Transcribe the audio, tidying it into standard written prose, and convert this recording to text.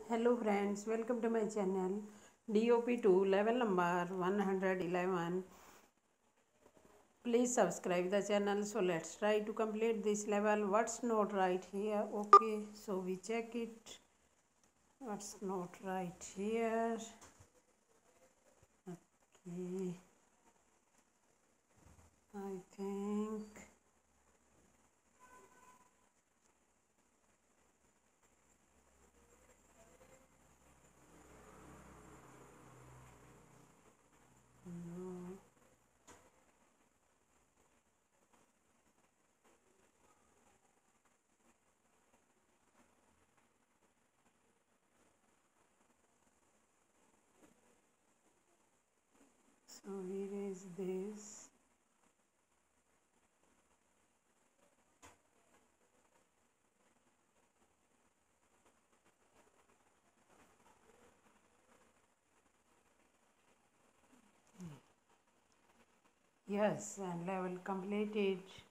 Hello friends, welcome to my channel DOP2 level number 111. Please subscribe the channel. So let's try to complete this level. What's not right here? Okay, so we check it. What's not right here? Okay, I think no. So here is this. Yes, and level completed.